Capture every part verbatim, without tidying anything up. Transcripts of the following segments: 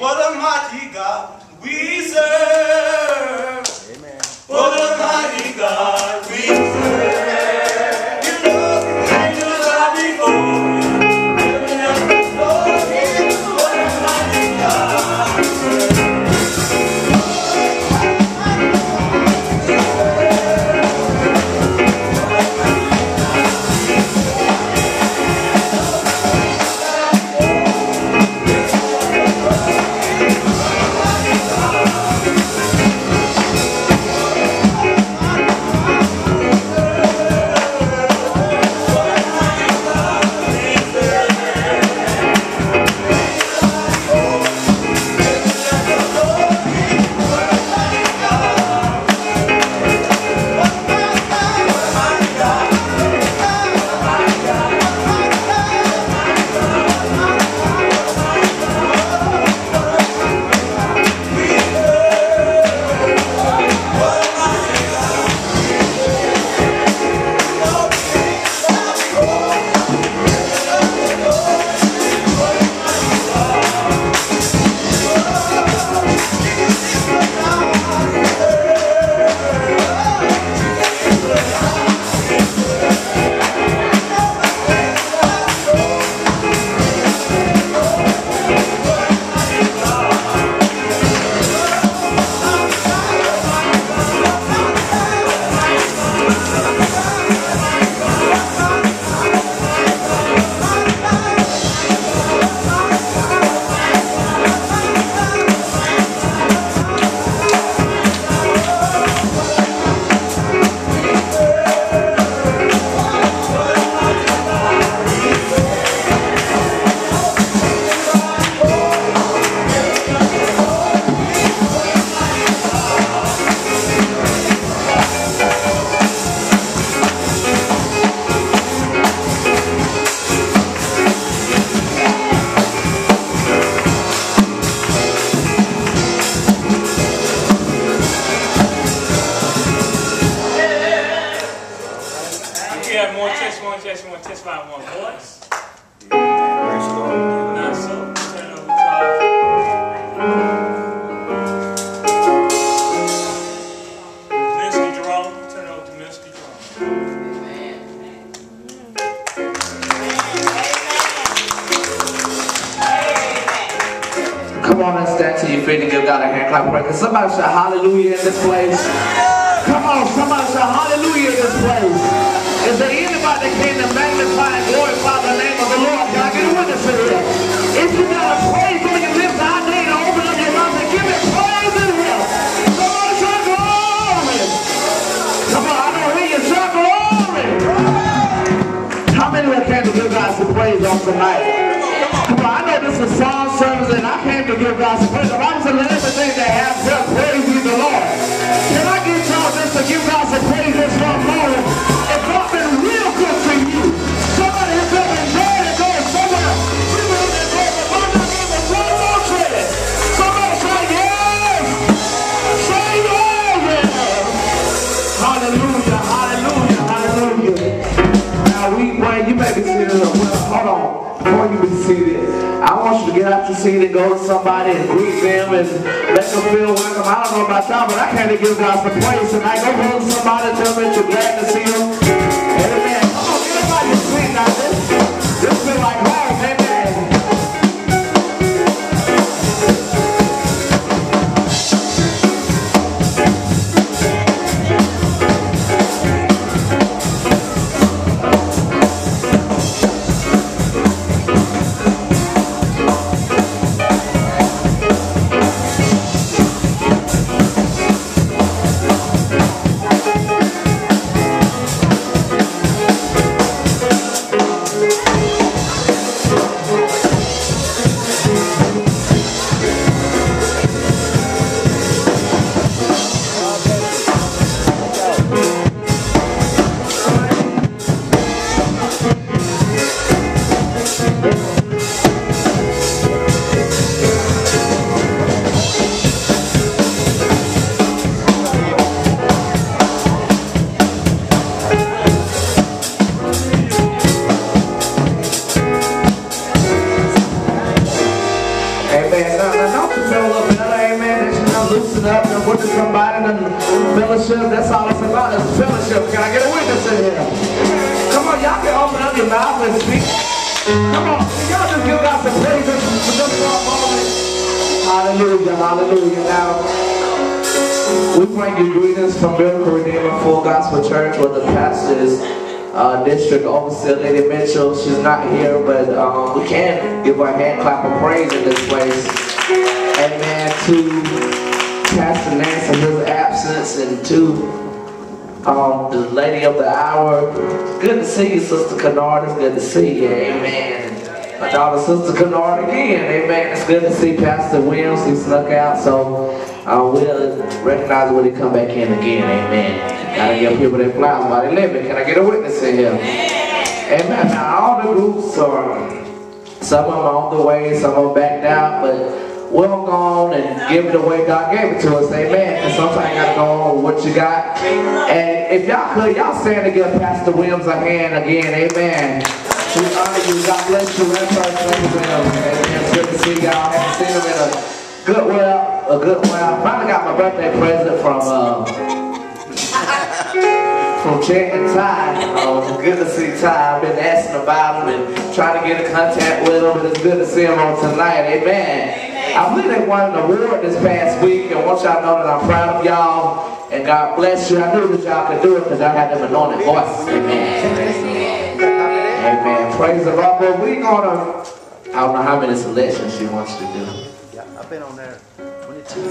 What a mighty God we serve. Amen. What a mighty God we serve. You know the angels are before him. Giving us the glory. What a mighty God we serve. Come on and stand to your feet and give God a hand clap. Can somebody shout hallelujah in this place? Come on, somebody shout hallelujah in this place. Is there anybody that came to magnify and glorify the name of the Lord? Can I get a witness in here? If you got a praise on your lips, I need to open up your mouth and give me praise in here. Somebody shout glory. Come on, I don't hear you shout glory. How many of you came to give God some praise on tonight? Come on, I know this is song service and I came to give God some praise. The Bible says let everything that has breath praise ye the Lord. Can I get y'all just to give God some praise this one moment? If God been real good to you, somebody has been enjoying it, going somewhere, you know that God will find out in the one more credit. Somebody say yes! Say yes! Hallelujah, hallelujah, hallelujah. Now we, well, you may be seated. Well, hold on. Before you be seated, I want you to get out your seat and go to somebody and greet them and make them feel welcome. I don't know about y'all, but I can't give God some praise tonight. Go hug somebody, tell them that you're glad to see them. Amen. Come on, get up out your seat now. This, this feel like home, amen. Amen. Now, now don't you feel a little better, amen, that you done loosen up and went to somebody and fellowship. That's all it's about is fellowship. Can I get a witness in here? Come on, y'all can open up your mouth and speak. Come on, y'all just give God some praise for just for a moment. Hallelujah, hallelujah. Now, we bring you greetings from Miracle Redeemer Full Gospel Church, where the pastor is uh, District Overseer Lady Mitchell. She's not here, but um, we can give her a hand clap of praise in this place. Amen. To Pastor Nance in his absence, and to Um, the lady of the hour. Good to see you, Sister Kennard. It's good to see you. Amen. My daughter, Sister Kennard, again. Amen. It's good to see Pastor Williams. He snuck out, so uh, we'll recognize when he come back in again. Amen. Gotta give people their flowers while they living. Can I get a witness in here? Amen. Now, all the groups are, some of them are on the way, some of them backed out, but we'll go on and give it the way God gave it to us, amen. And sometimes you gotta go on with what you got. And if y'all could, y'all stand to give Pastor Williams a hand again, amen. We honor you, God bless you, that person, amen. It's good to see y'all. I haven't seen him in a good while, a good while. I finally got my birthday present from, uh, from Chet and Ty. Uh, good to see Ty. I've been asking about him and trying to get in contact with him, but it's good to see him on tonight, amen. I believe they won an award this past week, and I want y'all to know that I'm proud of y'all, and God bless you. I knew that y'all could do it because I had them anointed voices. Amen. Amen. Praise the Lord. But we're gonna, I don't know how many selections she wants to do. Yeah, I've been on there twenty-two.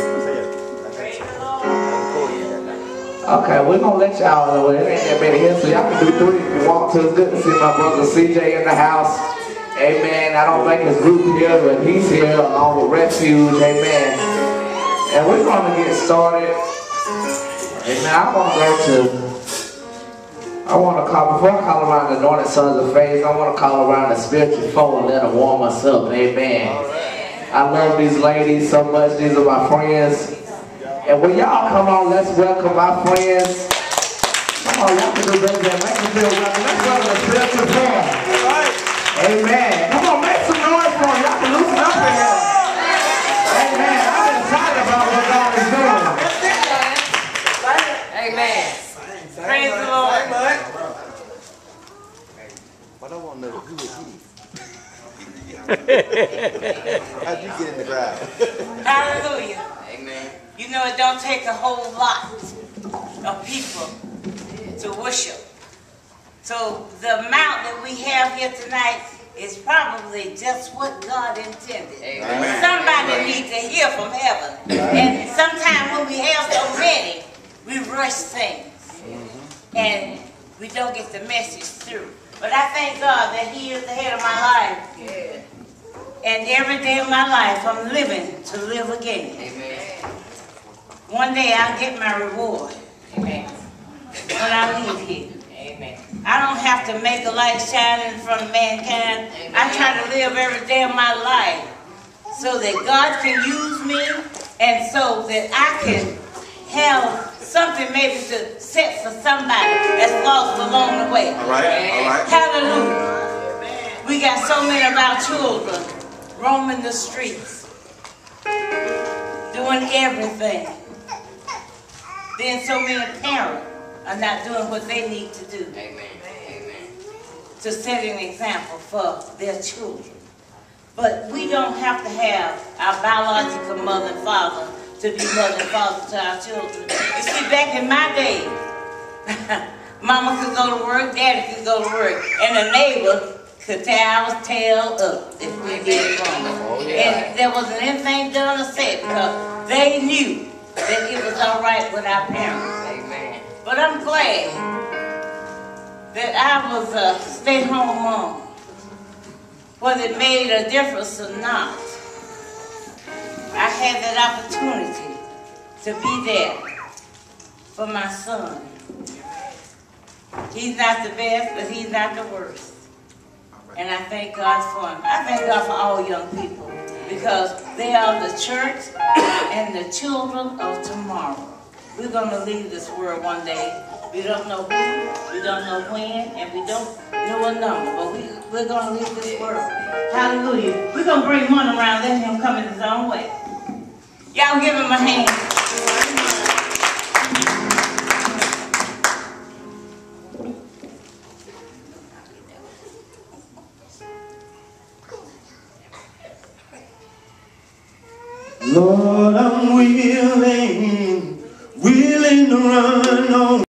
Okay, we're gonna let y'all know it ain't that many here, so y'all can do three if you want to. It's good to see my brother C J in the house. Amen. I don't think his group here, but he's here along with Refuge. Amen. And we're going to get started. Amen. I want to go to, I want to call, before I call around the Anointed Sons of Faith, I want to call around the spiritual foe and let them warm us up. Amen. I love these ladies so much. These are my friends. And when y'all come on, let's welcome my friends. Come on, y'all can do better than make them feel welcome. Let's welcome the spiritual foe. Amen. Come on, make some noise for him. Y'all can loosen up in here. Amen. I'm excited about what God is doing. Amen. Praise the Lord. But I want to know who is he? How'd you get in the crowd? Hallelujah. Amen. You know, it don't take a whole lot of people to worship. So the amount that we have here tonight is probably just what God intended. Amen. Somebody Amen. Needs to hear from heaven. Amen. And sometimes when we have so many, we rush things. Mm-hmm. And we don't get the message through. But I thank God that He is the head of my life. Yeah. And every day of my life, I'm living to live again. Amen. One day I'll get my reward. Amen. When I leave here. Amen. I don't have to make a light shine in front of mankind. Amen. I try to live every day of my life so that God can use me and so that I can have something maybe to set for somebody that's lost along the way. All right, all right. Hallelujah. We got so many of our children roaming the streets, doing everything. Then so many parents are not doing what they need to do. Amen. Amen. To set an example for their children. But we don't have to have our biological mother and father to be mother and father to our children. You see, back in my day, mama could go to work, daddy could go to work, and the neighbor could tear our tail up if we did wrong. Oh, yeah. And there wasn't anything done or said because they knew that it was all right with our parents. But I'm glad that I was a stay-home mom. Whether it made a difference or not, I had that opportunity to be there for my son. He's not the best, but he's not the worst. And I thank God for him. I thank God for all young people because they are the church and the children of tomorrow. We're going to leave this world one day. We don't know who, we don't know when, and we don't know a number, but we, we're going to leave this world. Hallelujah. We're we're going to bring money around, let him come in his own way. Y'all give him a hand. Lord, I'm willing, willing to run on.